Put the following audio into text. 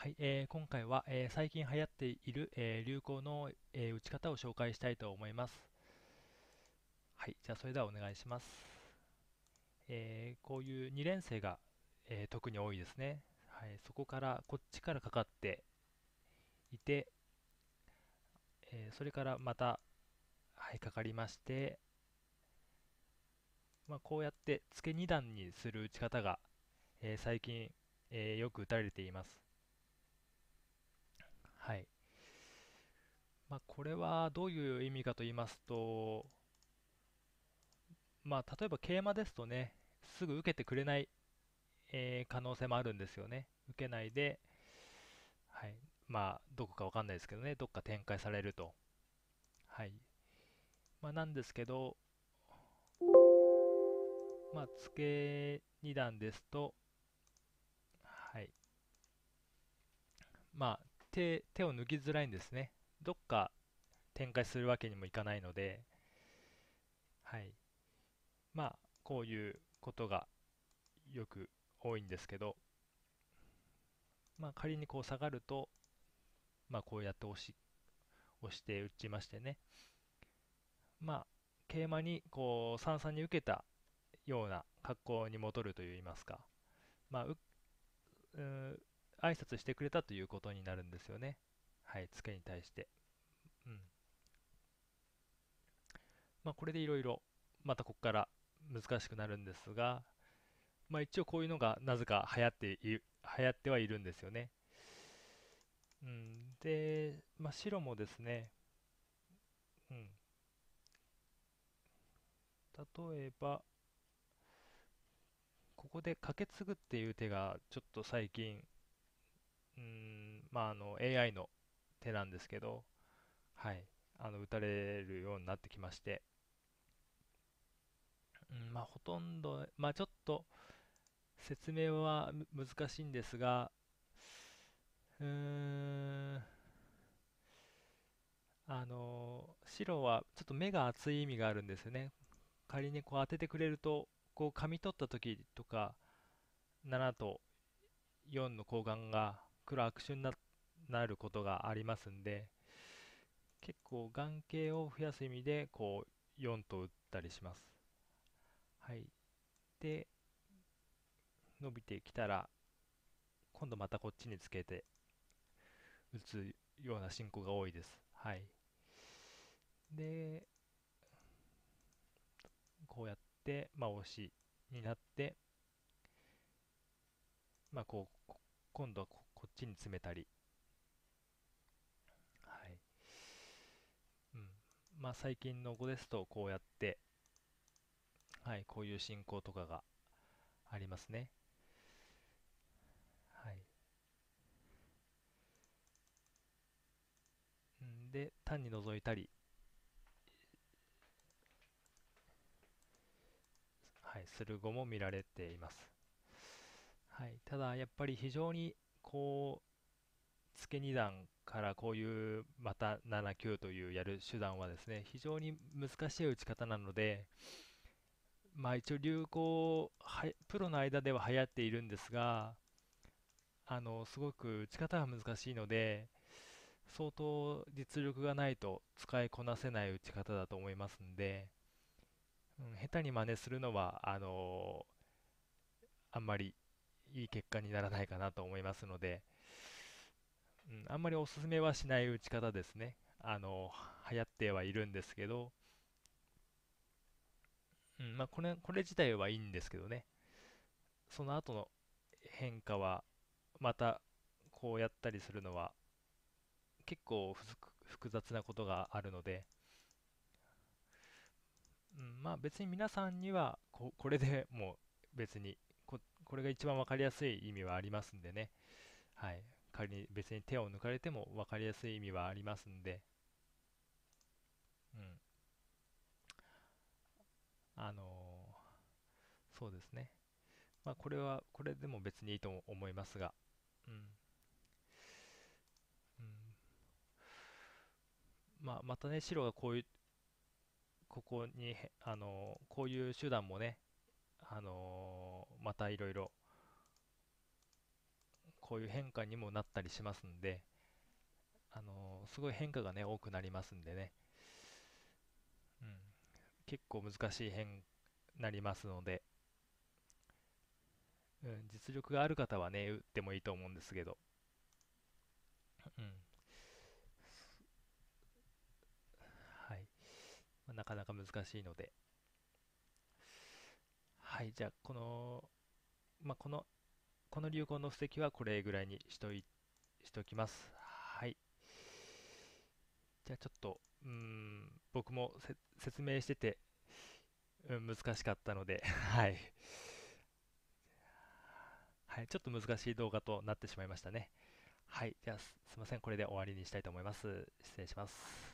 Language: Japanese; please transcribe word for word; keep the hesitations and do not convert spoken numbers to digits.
はい、えー今回は、えー最近流行っている、えー流行の、えー打ち方を紹介したいと思います。はい、じゃあそれではお願いします。えーこういうに連星が、えー特に多いですね。はい、そこからこっちからかかっていて、えーそれからまた、はい、かかりまして、まあ、こうやって付けに段にする打ち方が、えー最近、えーよく打たれています。はい。まあ、これはどういう意味かと言いますと、まあ、例えば桂馬ですとね、すぐ受けてくれない、えー可能性もあるんですよね。受けないで、はい、まあ、どこかわかんないですけどね、どっか展開されると。はい。まあ、なんですけど、まあ、付けに段ですと、はい、まあ、手、手を抜きづらいんですね。どっか展開するわけにもいかないので、はい。まあ、こういうことがよく多いんですけど、まあ、仮にこう下がると、まあ、こうやって押し、押して打ちましてね、まあ、桂馬にこう三々に受けたような格好に戻るといいますか、まあ、う、うー挨拶してくれたということになるんですよね。はい、ツケに対して。うん。まあ、これでいろいろ、またここから難しくなるんですが、まあ、一応こういうのがなぜか流行ってい、流行ってはいるんですよね。うん。で、まあ、白もですね、うん。例えば、ここでカケツグっていう手がちょっと最近、うん、まあ、あの エーアイ の手なんですけど、はい、あの打たれるようになってきまして、うん、まあ、ほとんど、まあ、ちょっと説明はむ難しいんですが、うーん、あの白はちょっと目が厚い意味があるんですよね。仮にこう当ててくれると、こう噛み取った時とか、ななとよんの交換が黒悪手にな、なることがありますんで、結構眼形を増やす意味で、こうよんと打ったりします。はい。で、伸びてきたら、今度またこっちにつけて打つような進行が多いです。はい。で、こうやって、まあ、押しになって、まあ、こう、こ今度はこ、こっちに詰めたり、はい。うん。まあ、最近の碁ですと、こうやって、はい、こういう進行とかがありますね。はい。うんで、単に覗いたり、はい、する碁も見られています。はい。ただ、やっぱり非常に、こう、付けに段からこういうまたななきゅうというやる手段はですね、非常に難しい打ち方なので、まあ一応流行は、プロの間では流行っているんですが、あの、すごく打ち方が難しいので、相当実力がないと使いこなせない打ち方だと思いますんで、うん、下手に真似するのは、あのあんまりいい結果にならないかなと思いますので、うん、あんまりおすすめはしない打ち方ですね。あの、流行ってはいるんですけど、うん、まあこれ、これ自体はいいんですけどね、その後の変化は、またこうやったりするのは結構ふずく複雑なことがあるので、うん、まあ別に皆さんにはこ、これでもう別にこ、これが一番わかりやすい意味はありますんでね。はい。仮に別に手を抜かれてもわかりやすい意味はありますんで、うん。あのーそうですね。まあこれは、これでも別にいいと思いますが、うん。うん。まあまたね、白がこういう、ここにへ、あのーこういう手段もね、あのーまたいろいろこういう変化にもなったりしますんで、あのすごい変化がね、多くなりますんでね、うん、結構難しい変なりますので、うん、実力がある方はね、打ってもいいと思うんですけど、うん、はい。まあなかなか難しいので、はい、じゃあ、この、まあ、この、この流行の布石はこれぐらいにしとい、しときます。はい。じゃあちょっと、うーん、僕もせ説明してて、うん、難しかったので、はい。はい、ちょっと難しい動画となってしまいましたね。はい、じゃあす、すいません、これで終わりにしたいと思います。失礼します。